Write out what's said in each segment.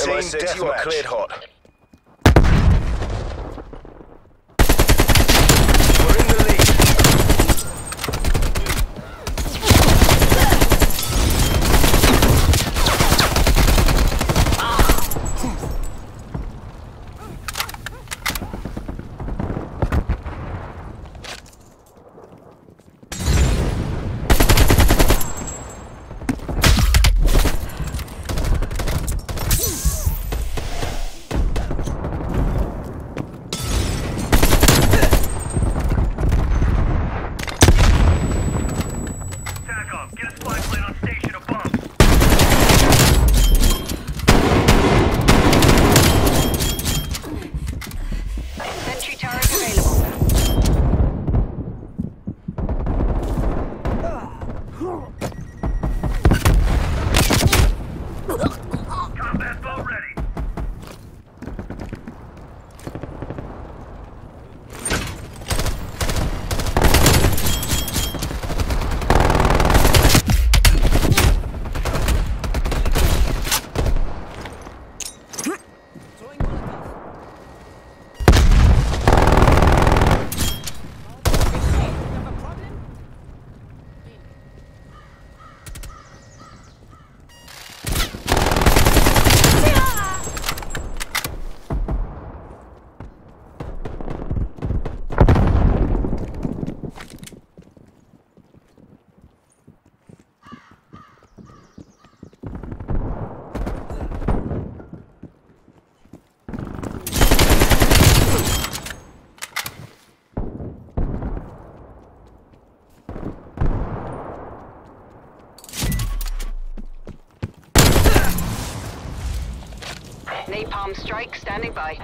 team, you are cleared hot. We're in the lead. Napalm strike standing by.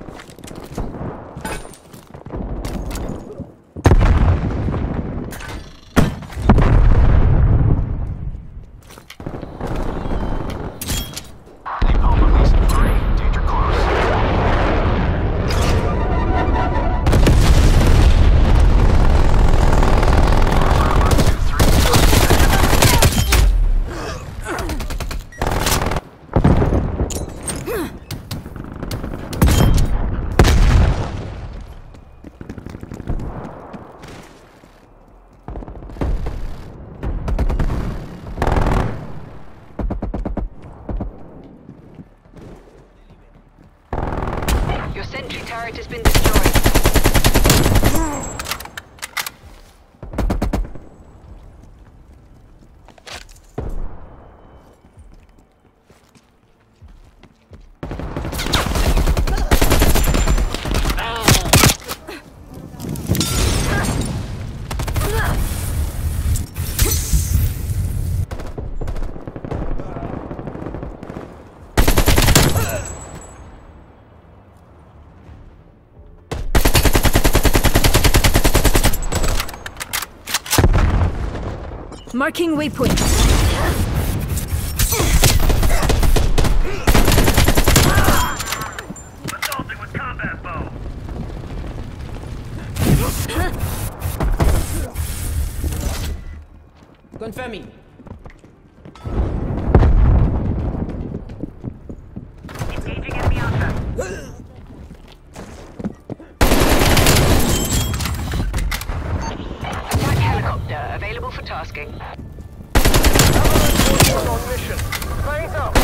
Your sentry turret has been destroyed. Marking waypoint. Assaulting with combat bow. Confirming. Engaging enemy Alpha. Attack helicopter available for tasking. On mission. Flames up.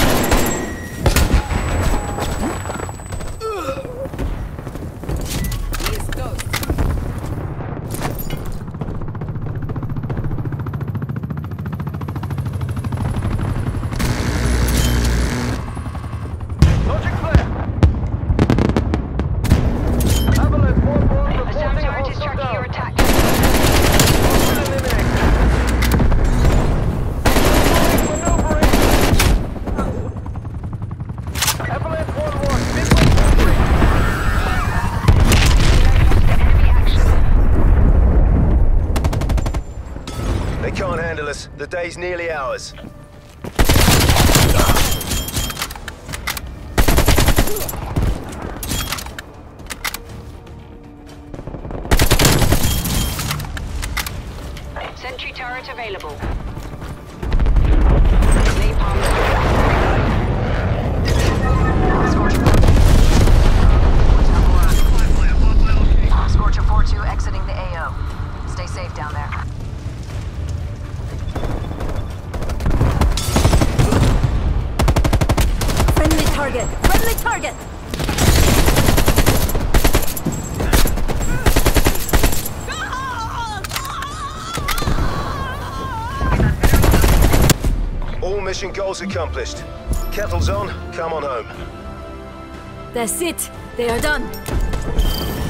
East Coast. Logic flare. Avalanche 1-1 Assam reporting turret is hostile tracking down. your attack. Eliminated. Maneuvering. Avalanche 1-1. Midway entry. Enemy action. They can't handle us. The day's nearly ours. Sentry turret available. Napalm strike. 4-2 exiting the AO. Stay safe down there. Friendly target! Friendly target! All mission goals accomplished. Kettle's on, come on home. That's it. They are done.